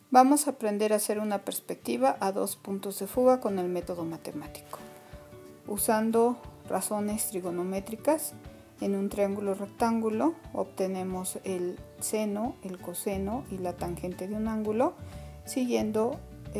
Vamos a aprender a hacer una perspectiva a dos puntos de fuga con el método matemático. Usando razones trigonométricas, en un triángulo rectángulo obtenemos el seno, el coseno y la tangente de un ángulo, siguiendo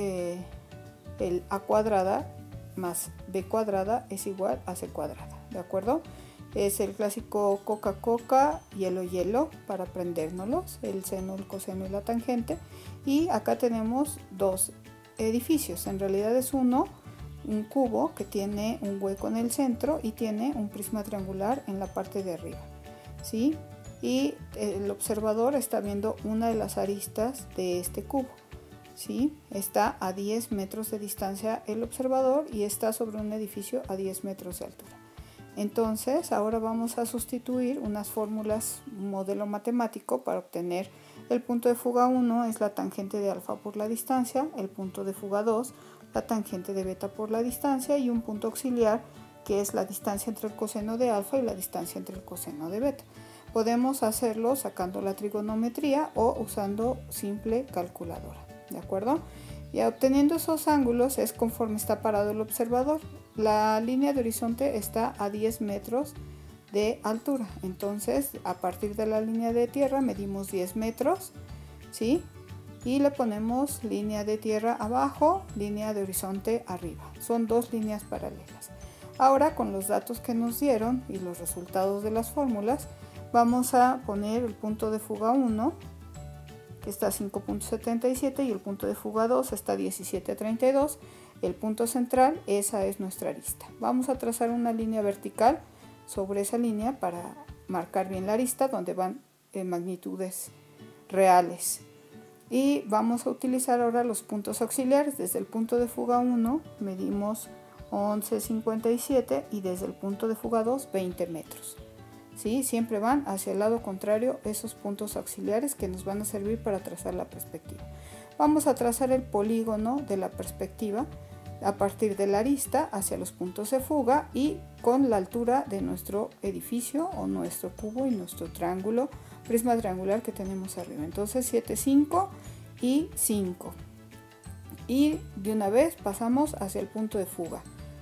el a cuadrada más b cuadrada es igual a c cuadrada, ¿de acuerdo? Es el clásico coca-coca, hielo-hielo para aprendérnoslos, el seno, el coseno y la tangente. Y acá tenemos dos edificios, en realidad es un cubo que tiene un hueco en el centro y tiene un prisma triangular en la parte de arriba, ¿sí? Y el observador está viendo una de las aristas de este cubo, ¿sí? Está a 10 metros de distancia el observador y está sobre un edificio a 10 metros de altura. Entonces ahora vamos a sustituir unas fórmulas, un modelo matemático para obtener el punto de fuga 1 es la tangente de alfa por la distancia, el punto de fuga 2 la tangente de beta por la distancia y un punto auxiliar que es la distancia entre el coseno de alfa y la distancia entre el coseno de beta. Podemos hacerlo sacando la trigonometría o usando simple calculadora, ¿de acuerdo? Y obteniendo esos ángulos es conforme está parado el observador. La línea de horizonte está a 10 metros de altura, entonces a partir de la línea de tierra medimos 10 metros, ¿sí? Y le ponemos línea de tierra abajo, línea de horizonte arriba. Son dos líneas paralelas. Ahora con los datos que nos dieron y los resultados de las fórmulas, vamos a poner el punto de fuga 1, que está a 5.77 y el punto de fuga 2 está a 17.32. El punto central, esa es nuestra arista. Vamos a trazar una línea vertical sobre esa línea para marcar bien la arista donde van magnitudes reales. Y vamos a utilizar ahora los puntos auxiliares. Desde el punto de fuga 1 medimos 11.57 y desde el punto de fuga 2 20 metros. ¿Sí? Siempre van hacia el lado contrario esos puntos auxiliares que nos van a servir para trazar la perspectiva. Vamos a trazar el polígono de la perspectiva a partir de la arista hacia los puntos de fuga y con la altura de nuestro edificio o nuestro cubo y nuestro triángulo, prisma triangular que tenemos arriba. Entonces 7, 5 y 5. Y de una vez pasamos hacia el punto de fuga.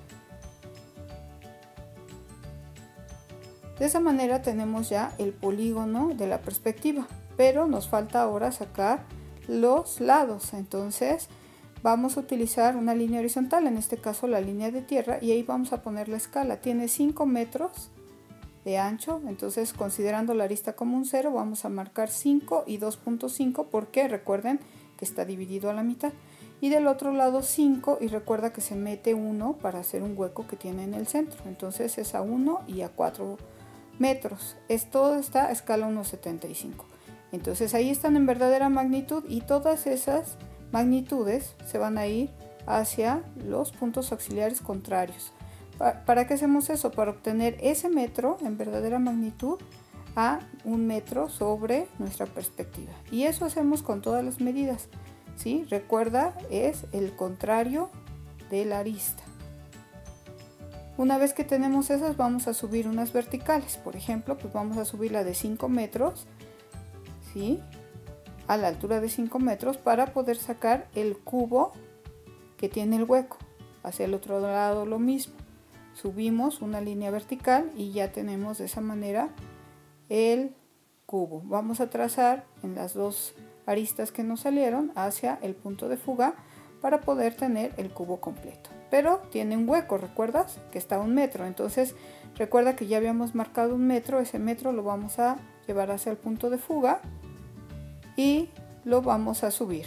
De esa manera tenemos ya el polígono de la perspectiva, pero nos falta ahora sacar los lados. Entonces vamos a utilizar una línea horizontal, en este caso la línea de tierra, y ahí vamos a poner la escala. Tiene 5 metros de ancho, entonces considerando la arista como un 0 vamos a marcar 5 y 2.5 porque recuerden que está dividido a la mitad. Y del otro lado 5 y recuerda que se mete 1 para hacer un hueco que tiene en el centro, entonces es a 1 y a 4 metros. Esto está a escala 1.75. Entonces ahí están en verdadera magnitud y todas esas magnitudes se van a ir hacia los puntos auxiliares contrarios. ¿Para qué hacemos eso? Para obtener ese metro en verdadera magnitud a 1 metro sobre nuestra perspectiva. Y eso hacemos con todas las medidas, ¿sí? Recuerda, es el contrario de la arista. Una vez que tenemos esas, vamos a subir unas verticales. Por ejemplo, pues vamos a subir la de 5 metros, ¿sí? A la altura de 5 metros para poder sacar el cubo que tiene el hueco. Hacia el otro lado lo mismo. Subimos una línea vertical y ya tenemos de esa manera el cubo. Vamos a trazar en las dos aristas que nos salieron hacia el punto de fuga para poder tener el cubo completo. Pero tiene un hueco, ¿recuerdas? Que está a 1 metro. Entonces recuerda que ya habíamos marcado 1 metro. Ese metro lo vamos a llevar hacia el punto de fuga y lo vamos a subir.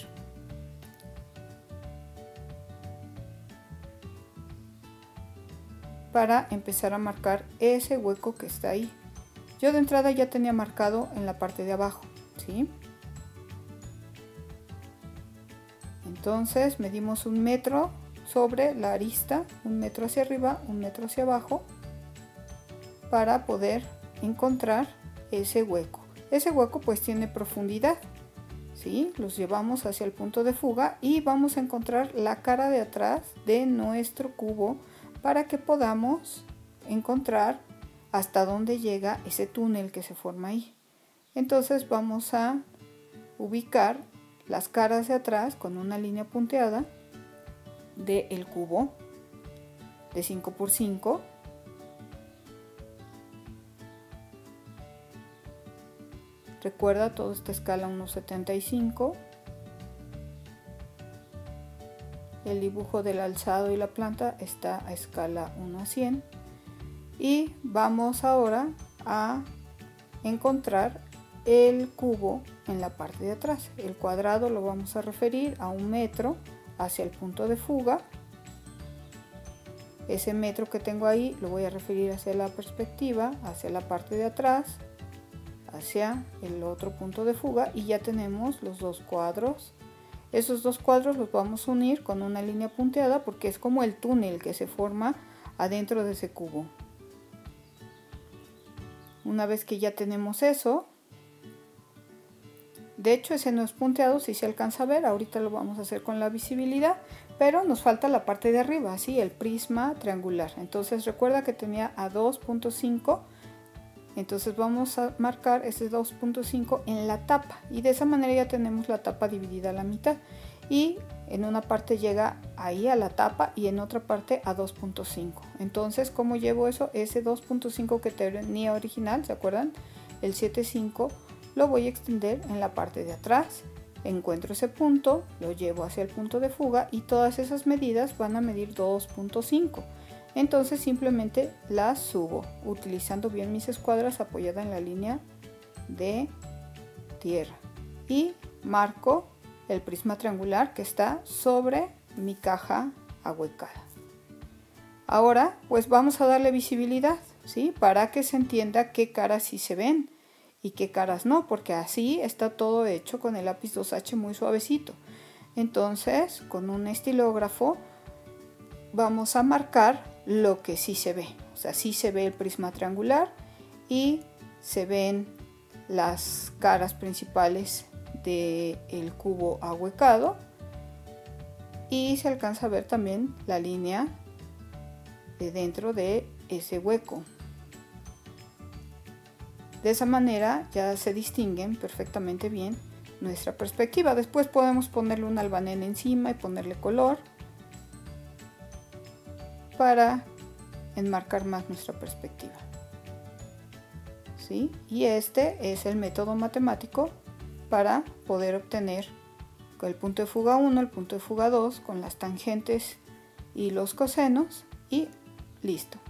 Para empezar a marcar ese hueco que está ahí. Yo de entrada ya tenía marcado en la parte de abajo, ¿sí? Entonces medimos 1 metro sobre la arista, 1 metro hacia arriba, 1 metro hacia abajo, para poder encontrar ese hueco. Ese hueco pues tiene profundidad, ¿sí? Los llevamos hacia el punto de fuga y vamos a encontrar la cara de atrás de nuestro cubo para que podamos encontrar hasta dónde llega ese túnel que se forma ahí. Entonces vamos a ubicar las caras de atrás con una línea punteada del cubo de 5×5. Recuerda, todo esta escala 1,75. El dibujo del alzado y la planta está a escala 1:100. Y vamos ahora a encontrar el cubo en la parte de atrás. El cuadrado lo vamos a referir a 1 metro hacia el punto de fuga. Ese metro que tengo ahí lo voy a referir hacia la perspectiva, hacia la parte de atrás, hacia el otro punto de fuga, y ya tenemos los dos cuadros. Esos dos cuadros los vamos a unir con una línea punteada porque es como el túnel que se forma adentro de ese cubo. Una vez que ya tenemos eso, de hecho ese no es punteado, si se alcanza a ver, ahorita lo vamos a hacer con la visibilidad, pero nos falta la parte de arriba, así el prisma triangular. Entonces recuerda que tenía a 2.5, entonces vamos a marcar ese 2.5 en la tapa, y de esa manera ya tenemos la tapa dividida a la mitad, y en una parte llega ahí a la tapa y en otra parte a 2.5. Entonces, ¿cómo llevo eso? Ese 2.5 que tenía original, ¿se acuerdan? El 7.5 lo voy a extender en la parte de atrás. Encuentro ese punto, lo llevo hacia el punto de fuga y todas esas medidas van a medir 2.5. Entonces simplemente las subo utilizando bien mis escuadras apoyada en la línea de tierra y marco el prisma triangular que está sobre mi caja ahuecada. Ahora pues vamos a darle visibilidad, ¿sí? Para que se entienda qué caras sí se ven y qué caras no, porque así está todo hecho con el lápiz 2H muy suavecito. Entonces con un estilógrafo vamos a marcar lo que sí se ve, o sea, sí se ve el prisma triangular y se ven las caras principales del cubo ahuecado y se alcanza a ver también la línea de dentro de ese hueco. De esa manera ya se distinguen perfectamente bien nuestra perspectiva. Después podemos ponerle un albanén encima y ponerle color para enmarcar más nuestra perspectiva, ¿sí? Y este es el método matemático para poder obtener el punto de fuga 1, el punto de fuga 2 con las tangentes y los cosenos, y listo.